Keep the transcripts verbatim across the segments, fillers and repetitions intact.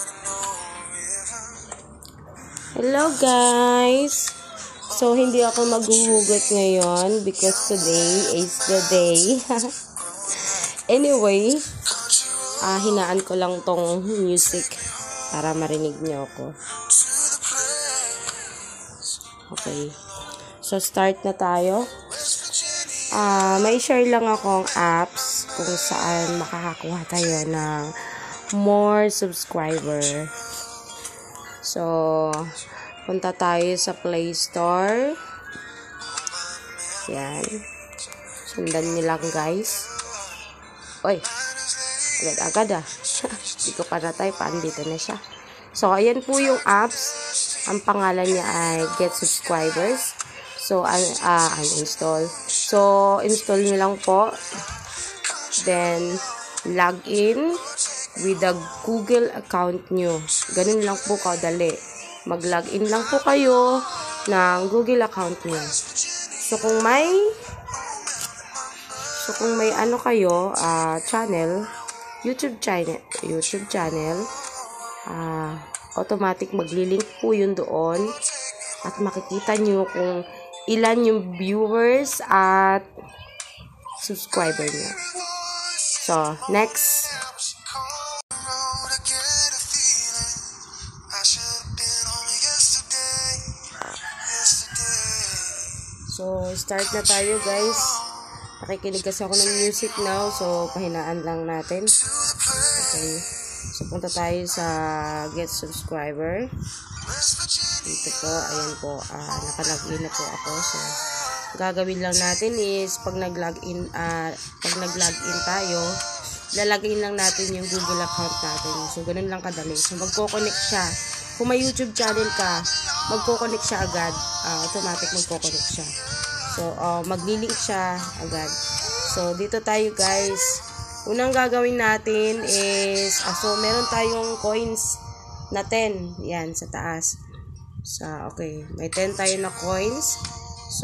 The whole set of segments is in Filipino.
Hello guys! So, hindi ako maghuhugot ngayon because today is the day. Anyway, uh, hinaan ko lang tong music para marinig niyo ako. Okay. So, start na tayo. Uh, may share lang akong apps kung saan makakakuha tayo ng more subscriber. So, punta tayo sa Play Store. Yan. Sundan nyo lang guys. Oy, agad-agad ah. Hindi ko pa natay, paan dito na siya. So, ayan po yung apps. Ang pangalan niya ay Get Subscribers. So, uh, uh, uninstall. So, install nyo lang po. Then, log in with the Google account nyo. Ganun lang po kadali. Mag-login lang po kayo ng Google account nyo. So, kung may so, kung may ano kayo, uh, channel, YouTube channel, YouTube channel, uh, automatic maglilink po yun doon at makikita nyo kung ilan yung viewers at subscriber nyo. So, next. So, start na tayo guys. Nakikinig kasi ako ng music now. So, pahinaan lang natin. Okay. So, punta tayo sa Get Subscriber. Dito po. Ayan po. Uh, Nakalagin na po ako. So, gagawin lang natin is pag nag-login uh, pag nag-login tayo, lalagay lang natin yung Google account natin. So, ganun lang kadali. So, magko-connect siya. Kung may YouTube channel ka, magko-connect siya agad. Uh, automatic magko-connect siya. So, uh, maglilink siya agad. So, dito tayo guys. Unang gagawin natin is, uh, so, meron tayong coins na ten. Yan, sa taas. So, okay. May ten tayo na coins. So,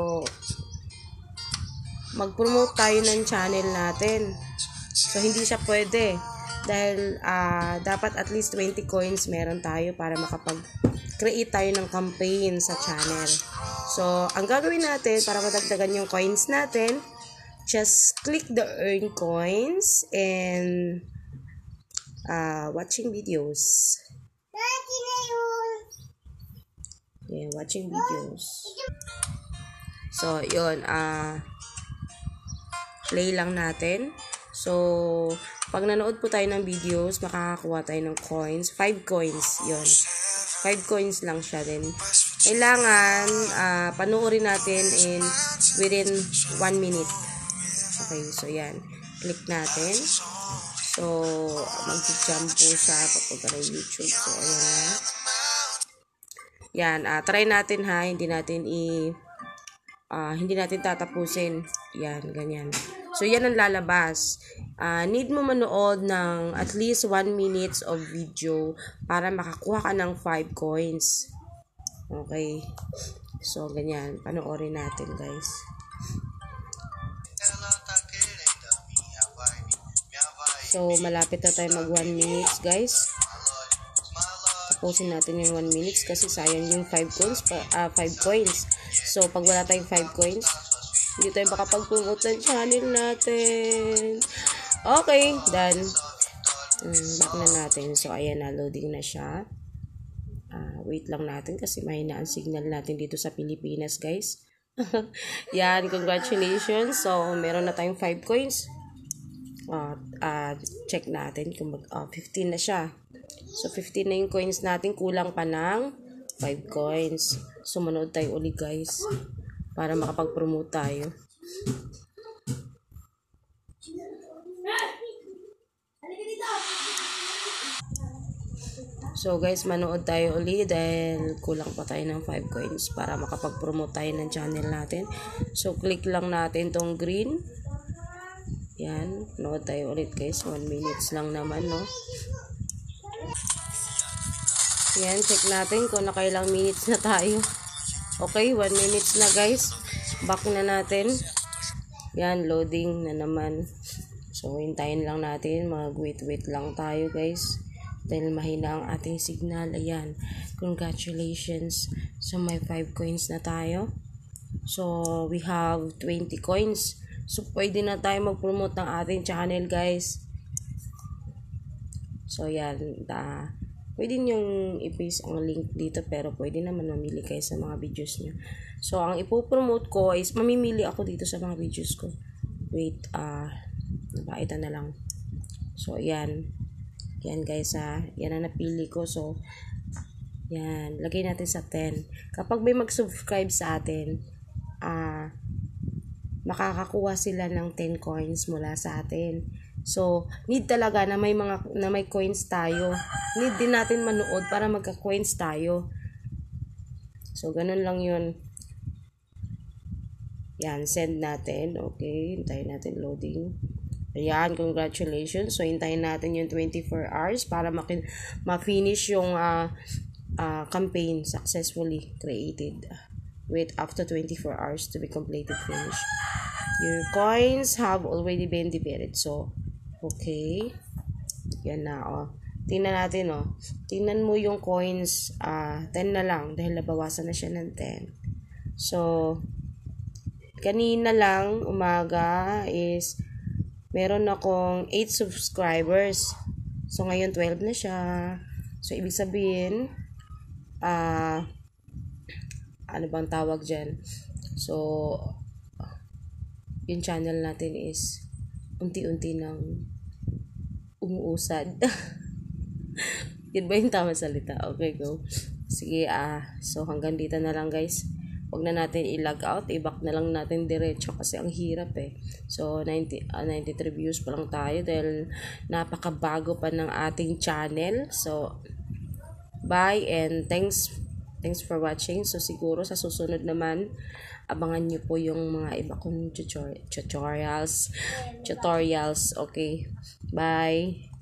mag-promote tayo ng channel natin. So, hindi siya pwede. Dahil, uh, dapat at least twenty coins meron tayo para makapag-create tayo ng campaign sa channel. So, ang gagawin natin para madagdagan yung coins natin, just click the earn coins and uh, watching videos. Yeah, watching videos. So, yun. Uh, play lang natin. So, pag nanood po tayo ng videos, makakakuha tayo ng coins. five coins, yun. five coins lang siya din. Kailangan, uh, panuorin natin in within one minute. Okay, so yan. Click natin. So, mag-jump po siya papunta ng YouTube. So, ayan na. Yan, uh, try natin ha. Hindi natin i... Uh, hindi natin tatapusin. Yan, ganyan. So, yan ang lalabas. Uh, need mo manood ng at least one minutes of video para makakuha ka ng five coins. Okay. So, ganyan. Panoorin natin, guys. So, malapit na tayo mag one minutes, guys. Tapusin natin yung one minutes kasi sayang yung five coins. Uh, five coins. So, pag wala tayong five coins, hindi tayo makapag-promote ng channel natin. Okay, done. Um, back na natin. So, ayan na, loading na siya. Uh, wait lang natin kasi mahina ang signal natin dito sa Pilipinas, guys. Yan, congratulations. So, meron na tayong five coins. Uh, uh, check natin kung mag, uh, fifteen na siya. So, fifteen na yung coins natin. Kulang pa ng five coins. So, manood tayo ulit, guys. Para makapag-promote tayo. So guys, manood tayo ulit dahil kulang pa tayo ng five coins para makapag-promote tayo ng channel natin. So click lang natin tong green. Yan, manood tayo ulit guys. one minutes lang naman, no? Yan, check natin kung nakailang minutes na tayo. Okay, one minutes na guys. Back na natin. Yan, loading na naman. So, hintayin lang natin. Mag-wait-wait lang tayo guys. dahil mahina ang ating signal. Ayan, congratulations. So may five coins na tayo. So we have twenty coins. So pwede na tayo mag-promote ng ating channel, guys. So yan, da, pwede nyong i-paste ang link dito, pero pwede naman mamili kayo sa mga videos nyo. So ang ipopromote ko is, mamimili ako dito sa mga videos ko. Wait, ah, uh, nabaitan na lang. So yan, yan guys ha, yan ang napili ko. So yan, lagay natin sa ten. Kapag may mag-subscribe sa atin, ah, uh, makakakuha sila ng ten coins mula sa atin. So, need talaga na may mga na may coins tayo. Need din natin manood para magka-coins tayo. So, ganun lang 'yun. Yan, send natin. Okay, hintayin natin loading. Ayan, congratulations. So, hintayin natin yung twenty-four hours para ma-finish yung uh, uh, campaign successfully created. Wait after twenty-four hours to be completed, finish. Your coins have already been debited. So, okay. Yan na, oh. Tingnan natin, oh. Tingnan mo yung coins, ah, uh, ten na lang dahil nabawasan na siya ng ten. So, kanina lang, umaga, is meron akong eight subscribers. So, ngayon twelve na siya. So, ibig sabihin, ah, uh, ano bang tawag dyan? So, yung channel natin is unti-unti nang umuusad. Yun ba yung tama salita? Okay, go. Sige, ah, uh, so hanggang dito na lang, guys. Huwag na natin i-log out, i-back na lang natin diretso kasi ang hirap eh. So, ninety, uh, ninety-three views pa lang tayo dahil napakabago pa ng ating channel. So, bye and thanks Thanks for watching. So, siguro sa susunod naman, abangan nyo po yung mga iba kong tutorials. Tutorials. Okay. Bye.